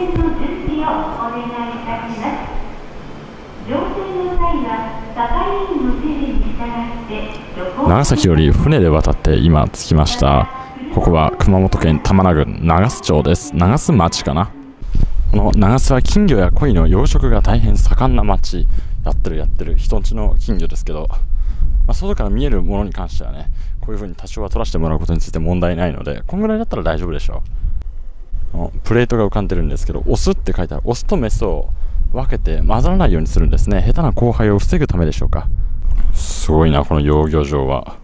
線の準備をお願いいたします。乗船の際は係員の指示に従って長崎より船で渡って今着きました。ここは熊本県玉名郡長洲町です。長洲町かな。この長洲は金魚や鯉の養殖が大変盛んな町。やってる人んちの金魚ですけど、外から見えるものに関してはね、こういう風に多少は取らせてもらうことについて問題ないので、こんぐらいだったら大丈夫でしょう。プレートが浮かんでるんですけど、オスって書いてある。オスとメスを分けて混ざらないようにするんですね。下手な交配を防ぐためでしょうか。すごいな、この養魚場は。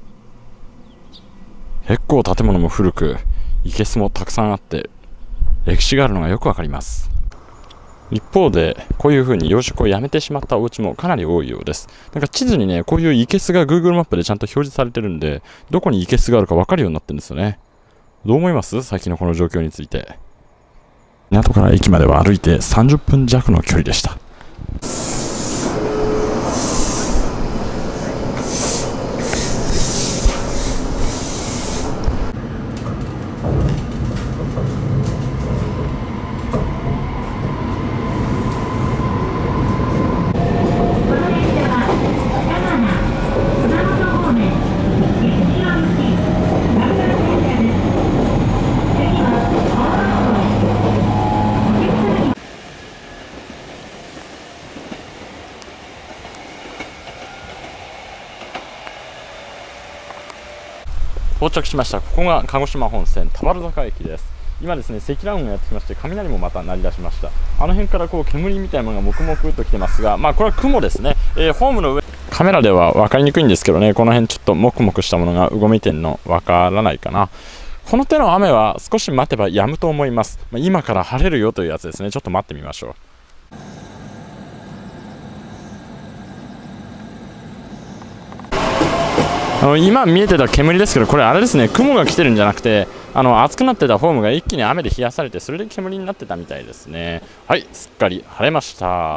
結構建物も古く、生けすもたくさんあって歴史があるのがよくわかります。一方でこういう風に養殖をやめてしまったお家もかなり多いようです。なんか地図にね、こういう生けすが Google マップでちゃんと表示されてるんで、どこに生けすがあるか分かるようになってるんですよね。どう思います？最近のこの状況について。港から駅までは歩いて30分弱の距離でした。到着しました。ここが鹿児島本線田原坂駅です。今ですね、積乱雲がやってきまして、雷もまた鳴り出しました。あの辺からこう煙みたいなのが黙々と来てますが、これは雲ですね。ホームの上、カメラでは分かりにくいんですけどね、この辺ちょっともくもくしたものがうごめいてんの分からないかな。この手の雨は少し待てば止むと思います。今から晴れるよというやつですね。ちょっと待ってみましょう。今見えてた煙ですけど、これあれですね、雲が来てるんじゃなくて、熱くなってたホームが一気に雨で冷やされて、それで煙になってたみたいですね。はい、すっかり晴れました。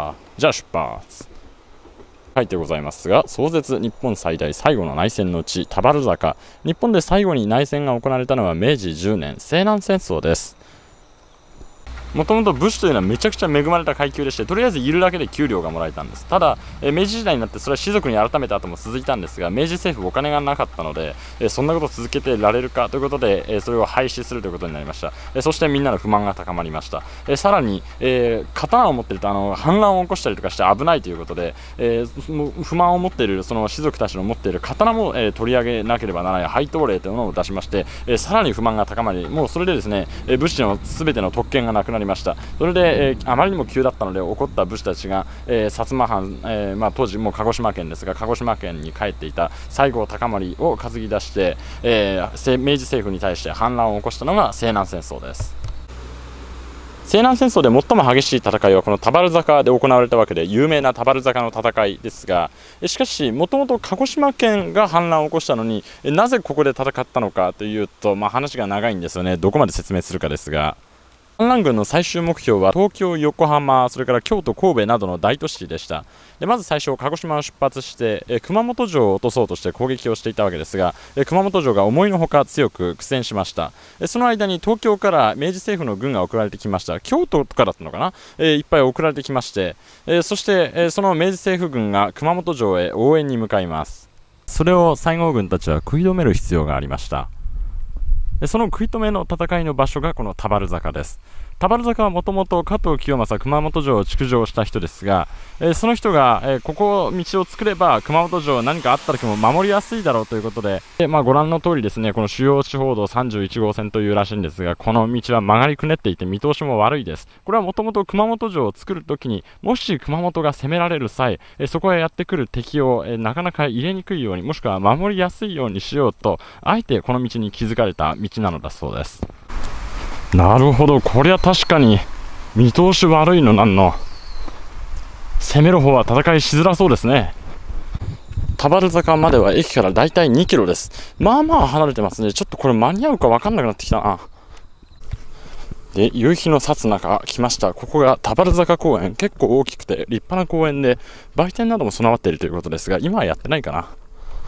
じゃあ出発。書いてございますが、壮絶日本最大最後の内戦の地田原坂。日本で最後に内戦が行われたのは明治10年西南戦争です。もともと武士というのはめちゃくちゃ恵まれた階級でして、とりあえずいるだけで給料がもらえたんです。ただ、明治時代になってそれは士族に改めた後も続いたんですが、明治政府お金がなかったので、そんなことを続けてられるかということで、それを廃止するということになりました。そしてみんなの不満が高まりました。さらに、刀を持っていると反乱を起こしたりとかして危ないということで、不満を持っているその士族たちの持っている刀も、取り上げなければならない廃刀令というのを出しまして、さらに不満が高まり、もうそれでですね、武士の全ての特権がなくなりました。それで、あまりにも急だったので怒った武士たちが、薩摩藩、当時もう鹿児島県ですが、鹿児島県に帰っていた西郷隆盛を担ぎ出して、明治政府に対して反乱を起こしたのが西南戦争です。西南戦争で最も激しい戦いはこの田原坂で行われたわけで、有名な田原坂の戦いですが、しかしもともと鹿児島県が反乱を起こしたのに、なぜここで戦ったのかというと、話が長いんですよね。どこまで説明するかですが、反乱軍の最終目標は東京、横浜、それから京都、神戸などの大都市でした。でまず最初、鹿児島を出発して、熊本城を落とそうとして攻撃をしていたわけですが、熊本城が思いのほか強く苦戦しました。その間に東京から明治政府の軍が送られてきました。京都とかだったのかな、いっぱい送られてきまして、そして、その明治政府軍が熊本城へ応援に向かいます。それを西郷軍たちは食い止める必要がありました。その食い止めの戦いの場所がこの田原坂です。田原坂はもともと加藤清正熊本城を築城した人ですが、その人が、ここ道を作れば熊本城何かあった時も守りやすいだろうということで、ご覧の通りですね、この主要地方道31号線というらしいんですが、この道は曲がりくねっていて見通しも悪いです。これはもともと熊本城を作るときに、もし熊本が攻められる際、そこへやってくる敵を、なかなか入れにくいように、もしくは守りやすいようにしようと、あえてこの道に築かれた道なのだそうです。なるほど、これは確かに見通し悪いのなんの、攻める方は戦いしづらそうですね。田原坂までは駅からだいたい2キロです。離れてますね。ちょっとこれ間に合うか分かんなくなってきたな。で、夕日の差す中来ました。ここが田原坂公園、結構大きくて立派な公園で売店なども備わっているということですが、今はやってないかな。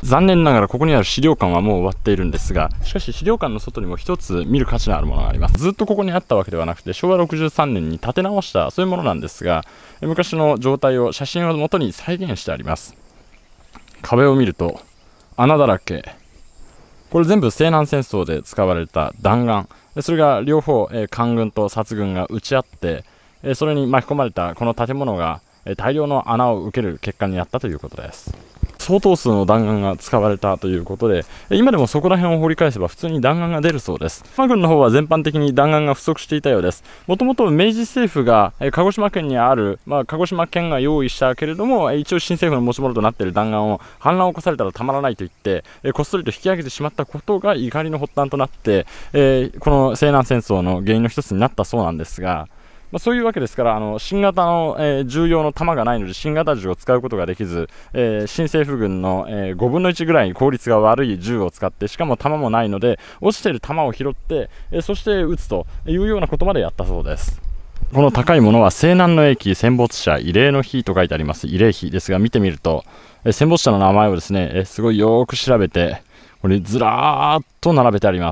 残念ながらここにある資料館はもう終わっているんですが、しかし資料館の外にも一つ見る価値のあるものがあります。ずっとここにあったわけではなくて、昭和63年に建て直したそういうものなんですが、昔の状態を写真を元に再現してあります。壁を見ると穴だらけ。これ全部西南戦争で使われた弾丸、それが両方、官軍と薩軍が撃ち合って、それに巻き込まれたこの建物が大量の穴を受ける結果になったということです。相当数の弾丸が使われたということで、今でもそこら辺を掘り返せば普通に弾丸が出るそうです。薩摩軍の方は全般的に弾丸が不足していたようです。もともと明治政府が鹿児島県にある、鹿児島県が用意したけれども、一応新政府の持ち物となっている弾丸を反乱を起こされたらたまらないと言って、こっそりと引き上げてしまったことが怒りの発端となって、この西南戦争の原因の一つになったそうなんですが、そういうわけですから、新型の、銃用の弾がないので新型銃を使うことができず、新政府軍の、5分の1ぐらい効率が悪い銃を使って、しかも弾もないので落ちている弾を拾って、そして撃つというようなことまでやったそうです。この高いものは西南の駅戦没者慰霊の碑と書いてあります。慰霊碑ですが、見てみると戦没者の名前をですね、すごいよく調べて、これずらーっと並べてあります。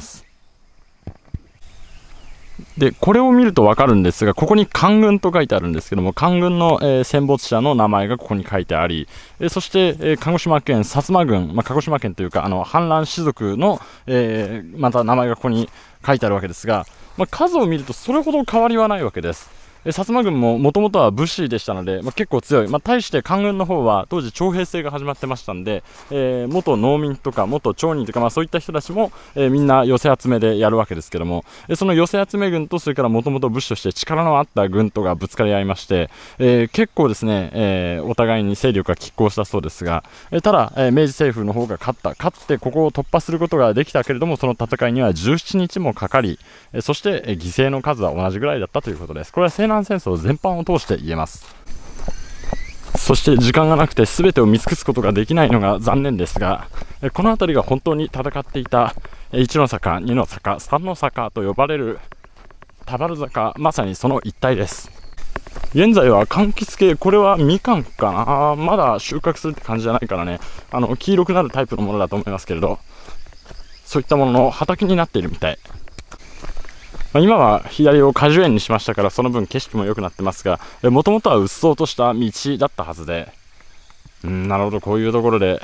でこれを見ると分かるんですが、ここに官軍と書いてあるんですけども、官軍の、戦没者の名前がここに書いてあり、そして、鹿児島県薩摩軍、鹿児島県というか反乱士族の、また名前がここに書いてあるわけですが、数を見るとそれほど変わりはないわけです。薩摩軍ももともとは武士でしたので、結構強い、対して官軍の方は当時徴兵制が始まってましたんで、元農民とか元町人とか、そういった人たちも、みんな寄せ集めでやるわけですけども、その寄せ集め軍とそれからもともと武士として力のあった軍とがぶつかり合いまして、結構ですね、お互いに勢力が拮抗したそうですが、ただ、明治政府の方が勝ってここを突破することができたけれども、その戦いには17日もかかり、そして犠牲の数は同じぐらいだったということです。これは西南戦争全般を通して言えます。そして時間がなくて全てを見尽くすことができないのが残念ですが、この辺りが本当に戦っていた1の坂、2の坂、3の坂と呼ばれる田原坂、まさにその一帯です。現在は柑橘系、これはみかんかな、まだ収穫するって感じじゃないからね、黄色くなるタイプのものだと思いますけれど、そういったものの畑になっているみたい。今は左を果樹園にしましたから、その分景色も良くなってますが、もともとはうっそうとした道だったはずで、なるほど、こういうところで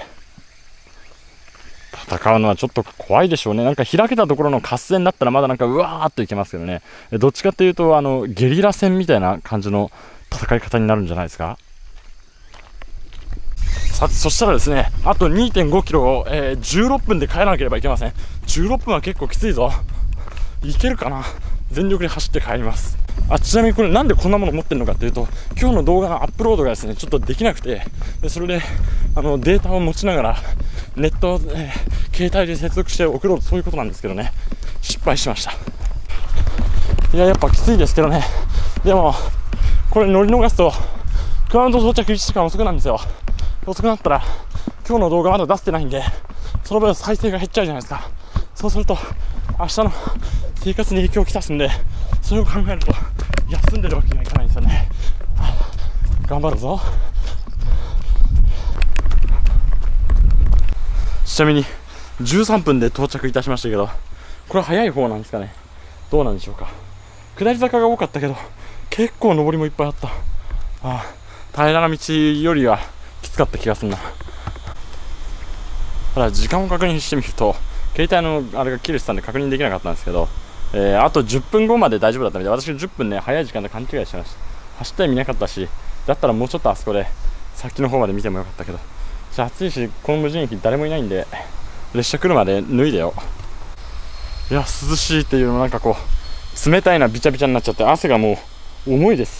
戦うのはちょっと怖いでしょうね。なんか開けたところの合戦だったらまだなんかうわーっといけますけどね、どっちかというとゲリラ戦みたいな感じの戦い方になるんじゃないですか。さて、そしたらですね、あと 2.5 キロを、16分で帰らなければいけません。16分は結構きついぞ。いけるかな。全力で走って帰ります。ちなみにこれなんでこんなもの持ってるのかというと、今日の動画のアップロードがですねちょっとできなくて、それでデータを持ちながらネットを、携帯で接続して送ろうと、そういうことなんですけどね、失敗しました。やっぱきついですけどね。でもこれ乗り逃すと熊本到着1時間遅くなんですよ。遅くなったら今日の動画まだ出してないんで、その分再生が減っちゃうじゃないですか。そうすると明日の生活に影響をきたすんで、それを考えると休んでるわけにはいかないんですよね。頑張るぞ。ちなみに13分で到着いたしましたけど、これは早い方なんですかね、どうなんでしょうか。下り坂が多かったけど結構上りもいっぱいあった。平らな道よりはきつかった気がするな。ただ時間を確認してみると、携帯のあれが切れてたんで確認できなかったんですけど、あと10分後まで大丈夫だったみたいで、私10分ね早い時間で勘違いしてました。走ったり見なかったし、だったらもうちょっとあそこで先の方まで見てもよかったけど、暑いしこの無人駅誰もいないんで、列車来るまで脱いでよ。いや涼しいっていうのもなんかこう冷たいな、びちゃびちゃになっちゃって、汗がもう重いです。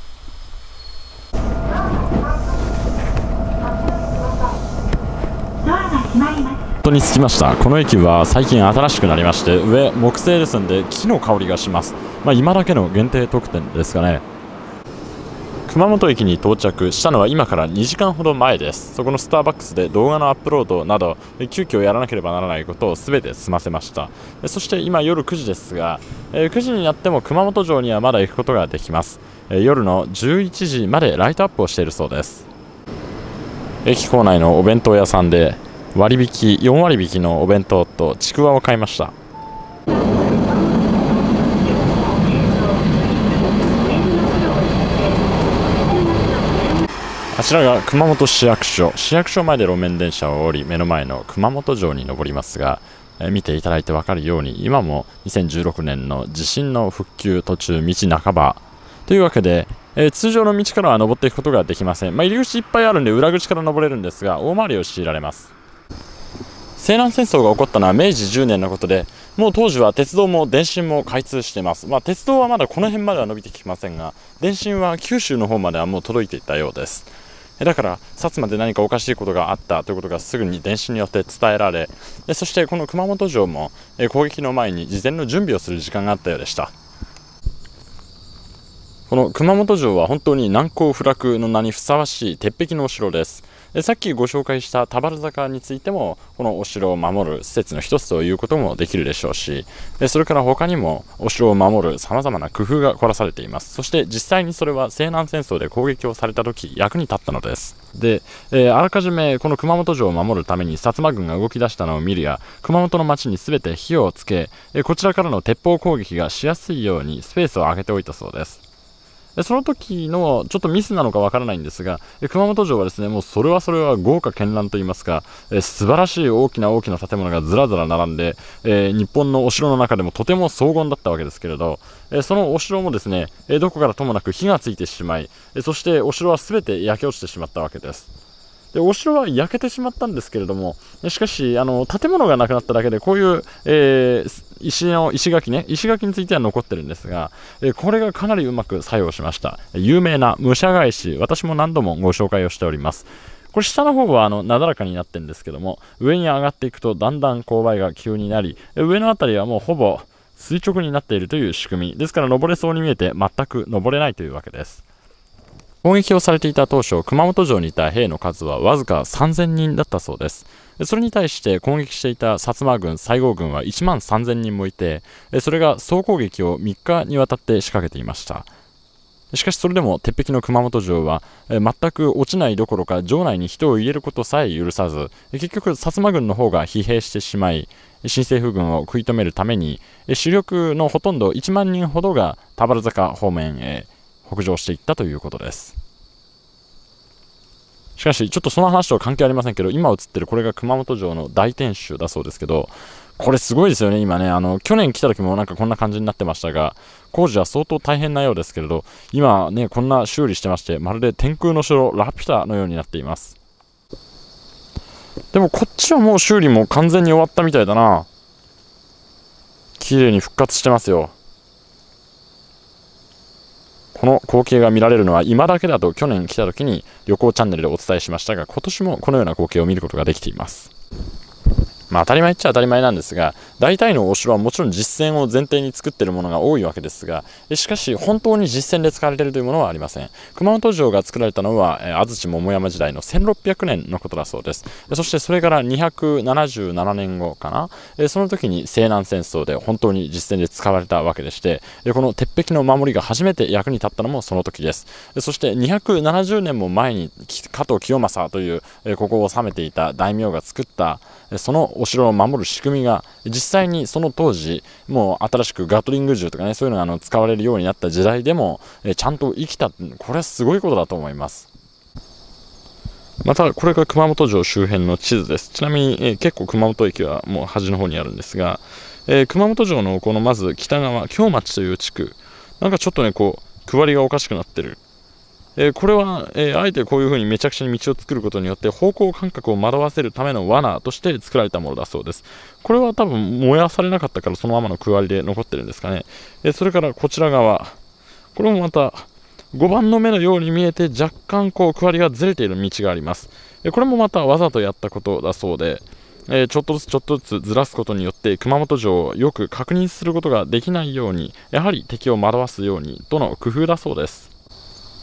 本当に着きました。この駅は最近新しくなりまして、上木製ですんで木の香りがします。今だけの限定特典ですかね。熊本駅に到着したのは今から2時間ほど前です。そこのスターバックスで動画のアップロードなど急遽やらなければならないことを全て済ませました。そして今夜9時ですが、9時になっても熊本城にはまだ行くことができます。夜の11時までライトアップをしているそうです。駅構内のお弁当屋さんで割引4割引きのお弁当とちくわを買いました。あちらが熊本市役所前で路面電車を降り、目の前の熊本城に登りますが、見ていただいて分かるように、今も2016年の地震の復旧途中、道半ばというわけで、通常の道からは登っていくことができません。入り口いっぱいあるんで裏口から登れるんですが、大回りを強いられます。西南戦争が起こったのは明治10年のことで、もう当時は鉄道も電信も開通しています。鉄道はまだこの辺までは伸びてきませんが、電信は九州の方まではもう届いていたようです。だから薩摩で何かおかしいことがあったということがすぐに電信によって伝えられ、そしてこの熊本城も攻撃の前に事前の準備をする時間があったようでした。この熊本城は本当に難攻不落の名にふさわしい鉄壁のお城です。さっきご紹介した田原坂についても、このお城を守る施設の一つということもできるでしょうし、それから他にもお城を守るさまざまな工夫が凝らされています。そして実際にそれは西南戦争で攻撃をされた時役に立ったのです。で、あらかじめこの熊本城を守るために薩摩軍が動き出したのを見るや、熊本の町に全て火をつけ、こちらからの鉄砲攻撃がしやすいようにスペースを空けておいたそうです。その時のちょっとミスなのかわからないんですが、熊本城はですね、もうそれは豪華絢爛といいますか、素晴らしい大きな建物がずらずら並んで、日本のお城の中でもとても荘厳だったわけですけれど、そのお城もですね、どこからともなく火がついてしまい、そしてお城は全て焼け落ちてしまったわけです。でお城は焼けてしまったんですけれども、しかし建物がなくなっただけでこういう、石垣については残ってるんですが、これがかなりうまく作用しました。有名な武者返し、私も何度もご紹介をしております。これ下の方はなだらかになってるんですけども、上に上がっていくとだんだん勾配が急になり、上のあたりはもうほぼ垂直になっているという仕組みですから、登れそうに見えて全く登れないというわけです。攻撃をされていた当初、熊本城にいた兵の数はわずか3000人だったそうです。それに対して攻撃していた薩摩軍、西郷軍は1万3000人もいて、それが総攻撃を3日にわたって仕掛けていました。しかしそれでも鉄壁の熊本城は全く落ちないどころか、城内に人を入れることさえ許さず、結局薩摩軍の方が疲弊してしまい、新政府軍を食い止めるために主力のほとんど1万人ほどが田原坂方面へ北上していったということです。しかしちょっとその話とは関係ありませんけど、今映ってるこれが熊本城の大天守だそうですけど、これすごいですよね。今ね、去年来た時もなんかこんな感じになってましたが、工事は相当大変なようですけれど、今ねこんな修理してまして、まるで天空の城ラピュタのようになっています。でもこっちはもう修理も完全に終わったみたいだな。綺麗に復活してますよ。この光景が見られるのは今だけだと去年来た時に旅行チャンネルでお伝えしましたが、今年もこのような光景を見ることができています。当たり前っちゃ当たり前なんですが、大体のお城はもちろん実戦を前提に作っているものが多いわけですが、しかし本当に実戦で使われているというものはありません。熊本城が作られたのは安土桃山時代の1600年のことだそうです。そしてそれから277年後かな、その時に西南戦争で本当に実戦で使われたわけでして、この鉄壁の守りが初めて役に立ったのもその時です。そして270年も前に加藤清正というここを治めていた大名が作ったそのお城を守る仕組みが実際にその当時もう新しくガトリング銃とかね、そういうのが使われるようになった時代でもちゃんと生きた。これはすごいことだと思います。またこれが熊本城周辺の地図です。ちなみに、結構熊本駅はもう端の方にあるんですが、熊本城のこのまず北側京町という地区、なんかちょっとねこう区割りがおかしくなってる。これは、あえてこういう風にめちゃくちゃに道を作ることによって方向感覚を惑わせるための罠として作られたものだそうです。これは多分燃やされなかったからそのままの区割りで残ってるんですかね。それからこちら側、これもまた5番の目のように見えて若干こう区割りがずれている道があります。これもまたわざとやったことだそうで、ちょっとずつずらすことによって熊本城をよく確認することができないように、やはり敵を惑わすようにとの工夫だそうです。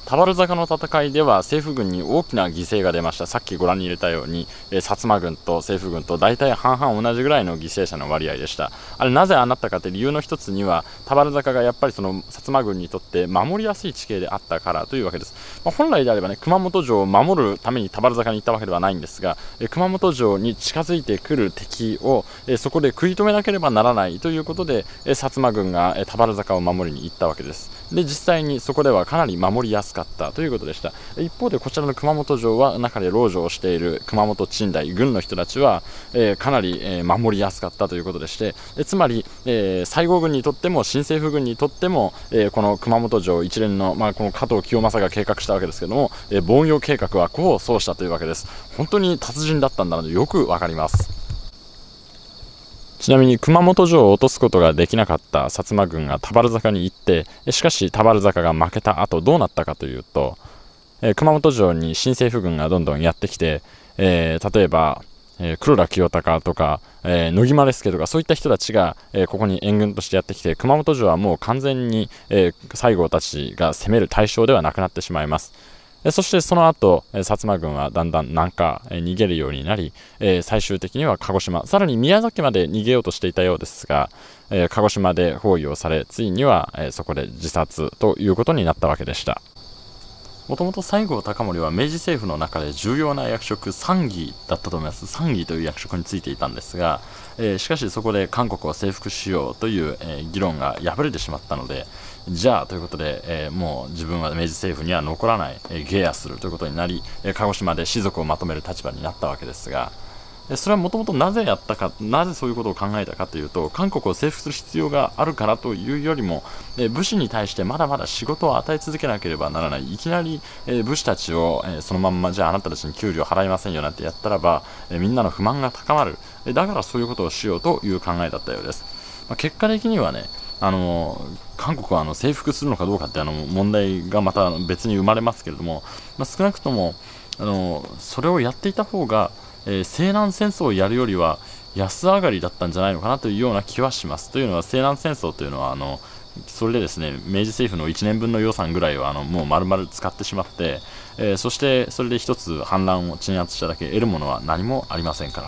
田原坂の戦いでは政府軍に大きな犠牲が出ました。さっきご覧に入れたように、薩摩軍と政府軍と大体半々同じぐらいの犠牲者の割合でした。あれなぜああなったかという理由の一つには、田原坂がやっぱりその薩摩軍にとって守りやすい地形であったからというわけです。本来であればね、熊本城を守るために田原坂に行ったわけではないんですが、熊本城に近づいてくる敵をそこで食い止めなければならないということで、薩摩軍が田原坂を守りに行ったわけです。で、実際にそこではかなり守りやすかったということでした。一方でこちらの熊本城は中で籠城をしている熊本鎮大軍の人たちは、かなり、守りやすかったということでして、つまり、西郷軍にとっても新政府軍にとっても、この熊本城一連の、この加藤清正が計画したわけですけども、防御計画は功を奏したというわけです。本当に達人だったんだなとよくわかります。ちなみに熊本城を落とすことができなかった薩摩軍が田原坂に行って、しかし田原坂が負けた後どうなったかというと、熊本城に新政府軍がどんどんやってきて、例えば、黒田清隆とか、野木丸助とかそういった人たちが、ここに援軍としてやってきて、熊本城はもう完全に、西郷たちが攻める対象ではなくなってしまいます。そしてその後、薩摩軍はだんだん南下、逃げるようになり、最終的には鹿児島、さらに宮崎まで逃げようとしていたようですが、鹿児島で包囲をされ、ついには、そこで自殺ということになったわけでした。もともと西郷隆盛は明治政府の中で重要な役職参議だったと思います。参議という役職についていたんですが、しかしそこで韓国を征服しようという、議論が敗れてしまったので、じゃあということで、もう自分は明治政府には残らない、下野するということになり、鹿児島で士族をまとめる立場になったわけですが、それはもともとなぜやったか、なぜそういうことを考えたかというと、韓国を征服する必要があるからというよりも、武士に対してまだまだ仕事を与え続けなければならない。いきなり、武士たちを、そのまんまじゃああなたたちに給料払いませんよなんてやったらば、みんなの不満が高まる。だからそういうことをしようという考えだったようです。結果的にはね、韓国は征服するのかどうかって問題がまた別に生まれますけれども、少なくともそれをやっていた方が、西南戦争をやるよりは安上がりだったんじゃないのかなというような気はします。というのは西南戦争というのはそれでですね、明治政府の1年分の予算ぐらいはもう丸々使ってしまって、そしてそれで一つ反乱を鎮圧しただけ得るものは何もありませんから。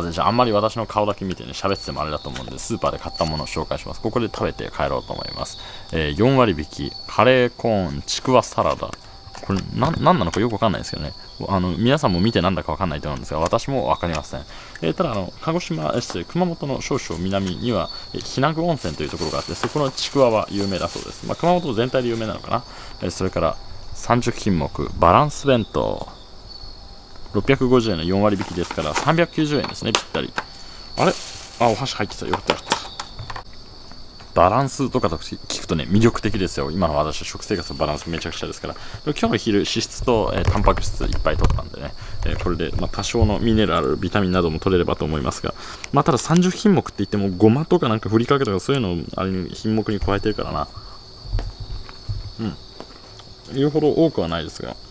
じゃああんまり私の顔だけ見てね喋っててもあれだと思うんで、スーパーで買ったものを紹介します。ここで食べて帰ろうと思います。4割引きカレーコーンちくわサラダ、これ何なのかよくわかんないですけどね、皆さんも見てなんだかわかんないと思うんですが、私もわかりません。ただ鹿児島、熊本の少々南には日名具温泉というところがあって、そこのちくわは有名だそうです。熊本全体で有名なのかな。それから30品目バランス弁当650円の4割引きですから390円ですね、ぴったり。お箸入ってた。よかったよかった。バランスとかと聞くとね、魅力的ですよ。今の私は食生活のバランスめちゃくちゃですから。今日の昼、脂質と、タンパク質いっぱい取ったんでね、これで、多少のミネラル、ビタミンなども取れればと思いますが、ただ30品目って言っても、ごまとかなんかふりかけとかそういうのをあれに品目に加えてるからな。言うほど多くはないですが。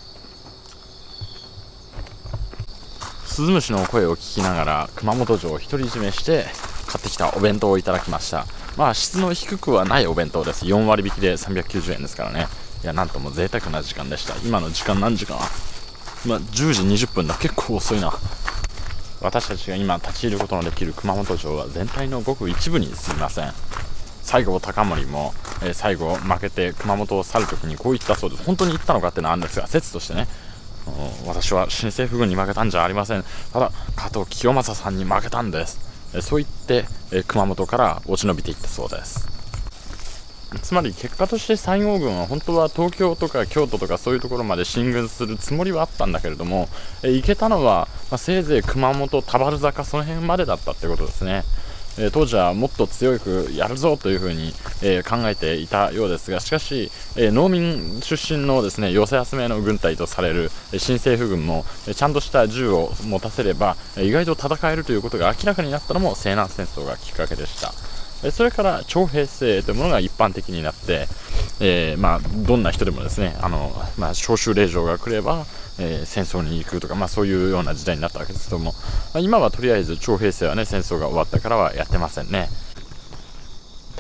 スズムシの声を聞きながら熊本城を独り占めして買ってきたお弁当をいただきました。質の低くはないお弁当です。4割引きで390円ですからね。いや、なんとも贅沢な時間でした。今の時間何時かな、10時20分だ。結構遅いな。私たちが今立ち入ることのできる熊本城は全体のごく一部に過ぎません。西郷隆盛も、最後負けて熊本を去るときにこう言ったそうです。本当に言ったのかっていうのはあるんですが、説としてね、私は新政府軍に負けたんじゃありません。ただ加藤清正さんに負けたんです。そう言って、熊本から落ち延びていったそうです。つまり結果として西郷軍は本当は東京とか京都とかそういうところまで進軍するつもりはあったんだけれども、行けたのは、せいぜい熊本、田原坂その辺までだったってことですね。当時はもっと強くやるぞというふうに、考えていたようですが、しかし、農民出身のですね寄せ集めの軍隊とされる新政府軍もちゃんとした銃を持たせれば意外と戦えるということが明らかになったのも西南戦争がきっかけでした。それから徴兵制というものが一般的になって、どんな人でもですね召集令状が来れば、戦争に行くとか、そういうような時代になったわけですけども、今はとりあえず徴兵制はね戦争が終わったからはやってませんね。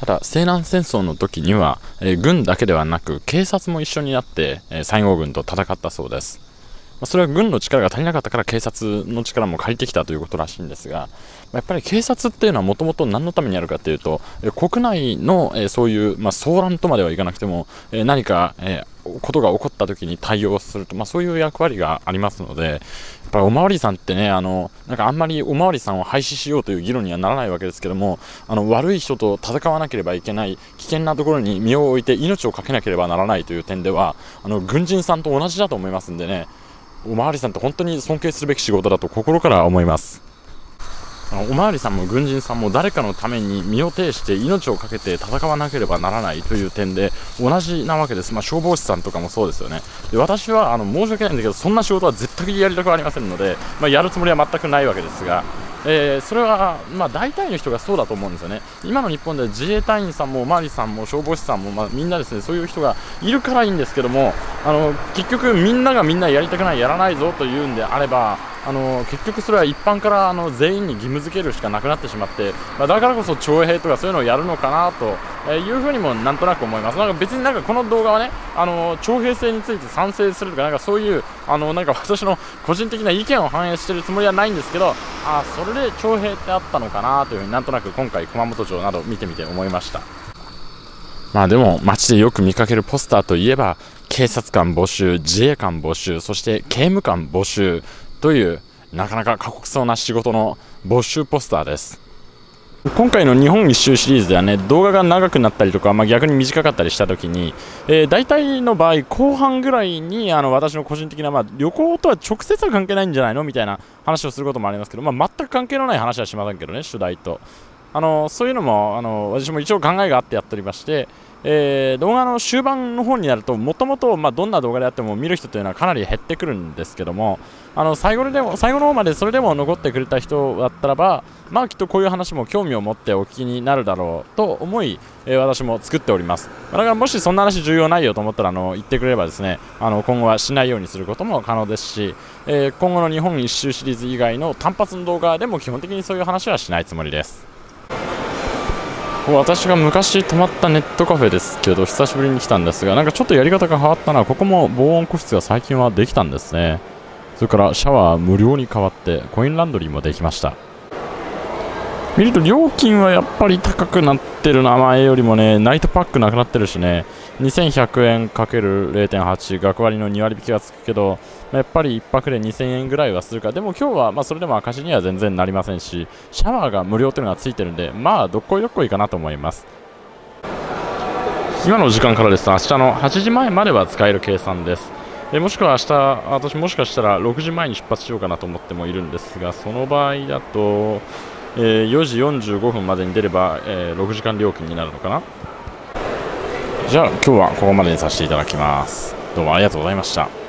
ただ西南戦争の時には、軍だけではなく警察も一緒になって、西郷軍と戦ったそうです。それは軍の力が足りなかったから警察の力も借りてきたということらしいんですが、やっぱり警察っていうのはもともと何のためにあるかというと、国内のそういう、騒乱とまではいかなくても、何かことが起こった時に対応すると、そういう役割がありますので、やっぱりおまわりさんってね、なんかあんまりおまわりさんを廃止しようという議論にはならないわけですけども、悪い人と戦わなければいけない、危険なところに身を置いて命を懸けなければならないという点では、軍人さんと同じだと思いますんでね、おまわりさんって本当に尊敬するべき仕事だと心から思います。おまわりさんも軍人さんも誰かのために身を挺して命を懸けて戦わなければならないという点で同じなわけです。消防士さんとかもそうですよね。で、私は申し訳ないんだけど、そんな仕事は絶対やりたくありませんので、やるつもりは全くないわけですが、それは大体の人がそうだと思うんですよね。今の日本では自衛隊員さんもおまわりさんも消防士さんも、みんなですね、そういう人がいるからいいんですけども、結局みんながみんなやりたくない、やらないぞというんであれば、結局それは一般から全員に義務付けるしかなくなってしまって、だからこそ徴兵とかそういうのをやるのかなというふうにもなんとなく思います。別にこの動画はね、徴兵制について賛成するとかそういう私の個人的な意見を反映しているつもりはないんですけど、それで徴兵ってあったのかなというふうになんとなく今回熊本城など見てみて思いました。でも街でよく見かけるポスターといえば、警察官募集、自衛官募集、そして刑務官募集というなかなか過酷そうな仕事の募集ポスターです。今回の日本一周シリーズではね、動画が長くなったりとか、逆に短かったりしたときに、大体の場合後半ぐらいに私の個人的な、旅行とは直接は関係ないんじゃないのみたいな話をすることもありますけど、全く関係のない話はしませんけどね、主題とそういうのも私も一応考えがあってやっておりまして、動画の終盤の方になるともともとどんな動画であっても見る人というのはかなり減ってくるんですけども、最後の方までそれでも残ってくれた人だったらば、きっとこういう話も興味を持ってお聞きになるだろうと思い、私も作っております。だからもしそんな話重要ないよと思ったら言ってくれればですね、今後はしないようにすることも可能ですし、今後の日本一周シリーズ以外の単発の動画でも基本的にそういう話はしないつもりです。私が昔泊まったネットカフェですけど、久しぶりに来たんですが、ちょっとやり方が変わったな。ここも防音個室が最近はできたんですね。それからシャワー無料に変わってコインランドリーもできました。見ると料金はやっぱり高くなってるな。前よりもね、ナイトパックなくなってるしね、2100円 ×0.8 学割の2割引きがつくけど、やっぱり1泊で2000円ぐらいはするか。でも今日はそれでも赤字には全然なりませんし、シャワーが無料というのがついてるんで、どっこいどっこいかなと思います。今の時間からですと明日の8時前までは使える計算です。もしくは明日、私もしかしたら6時前に出発しようかなと思ってもいるんですが、その場合だと、4時45分までに出れば、6時間料金になるのかな。じゃあ今日はここまでにさせていただきます。どうもありがとうございました。